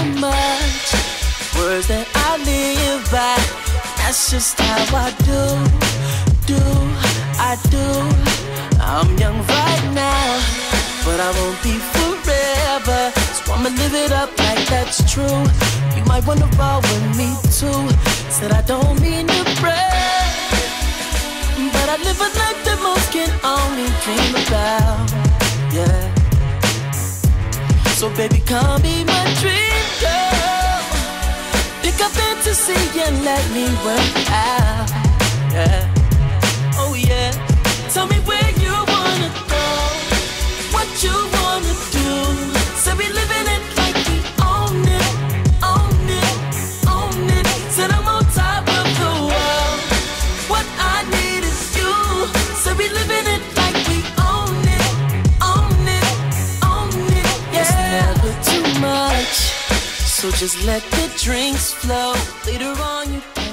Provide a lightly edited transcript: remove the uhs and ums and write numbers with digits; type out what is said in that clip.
much. Words that I live by, that's just how I do. I'm young right now, but I won't be forever. So I'ma live it up like that's true. You might wanna roll with me too. Said I don't mean to brag, but I live a life that most can only dream about. Yeah. So baby, come be my dream girl. Pick up fantasy and let me work out. Yeah. Oh yeah. Tell me where you wanna go, what you wanna do. Say we living it like we own it, own it, own it. Said I'm on top of the world. What I need is you. Say we living it like we own it, own it, own it. Yeah. It's never too much, so just let the drinks flow. Later on you